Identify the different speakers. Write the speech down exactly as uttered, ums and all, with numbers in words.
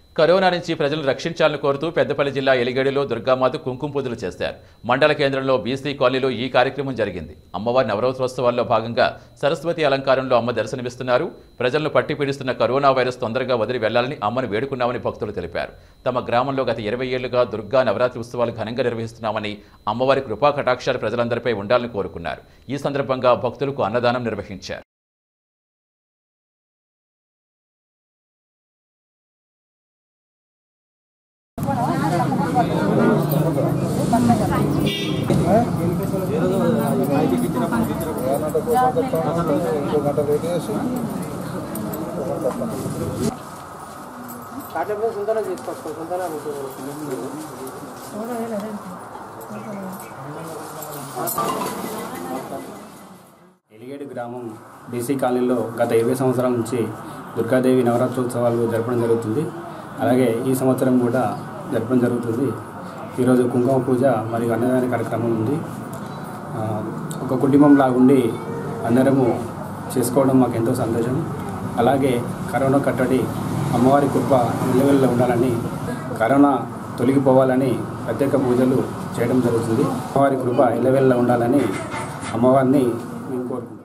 Speaker 1: Corona నుంచి ప్రజలను రక్షించాలని కోరుతూ పెద్దపల్లి జిల్లా ఎలిగేడులో దుర్గామాత కుంకుమ పూజలు చేశారు. మండల కేంద్రంలో బీసీ కాలనీలో ఈ కార్యక్రమం జరిగింది. అమ్మవారి నవరాత్రోత్సవాల్లో భాగంగా సరస్వతి అలంకారంలో అమ్మ దర్శనమిస్తున్నారు. ప్రజలను పట్టి పీడిస్తున్న కరోనా వైరస్ తొందరగా వదిలి వెళ్లాలని అమ్మను వేడుకున్నామని భక్తులు తెలిపారు. తమ గ్రామంలో గత ఇరవై ఏళ్లుగా దుర్గా నవరాత్రి ఉత్సవాలు ఘనంగా నిర్వహిస్తున్నామని, అమ్మవారి కృపా కటాక్షాలు ప్రజలందరిపై ఉండాలని కోరుకున్నారు. ఈ సందర్భంగా భక్తులకు అన్నదానం నిర్వహించారు.
Speaker 2: ఎలిగేడు గ్రామం బీసీ కాలనీలో గత ఇరవై సంవత్సరాల నుంచి దుర్గాదేవి నవరాత్రోత్సవాలు జరపడం జరుగుతుంది. అలాగే ఈ సంవత్సరం కూడా జరపడం జరుగుతుంది. ఈరోజు కుంకుమ పూజ మరియు అన్నదాన కార్యక్రమం ఉంది. ఒక కుటుంబంలా ఉండి అందరము చేసుకోవడం మాకు ఎంతో సంతోషం. అలాగే కరోనా కట్టడి అమ్మవారి కృప నిలవెల్లా ఉండాలని, కరోనా తొలగిపోవాలని ప్రత్యేక పూజలు చేయడం జరుగుతుంది. అమ్మవారి కృప నిలవెల్లా ఉండాలని అమ్మవారిని మేము కోరుకుంటున్నాం.